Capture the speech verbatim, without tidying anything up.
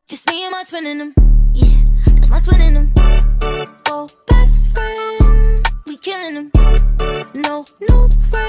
Just me and my twin in them. Yeah, that's my twin in them. Oh, best friend, we killing them. No, no friend.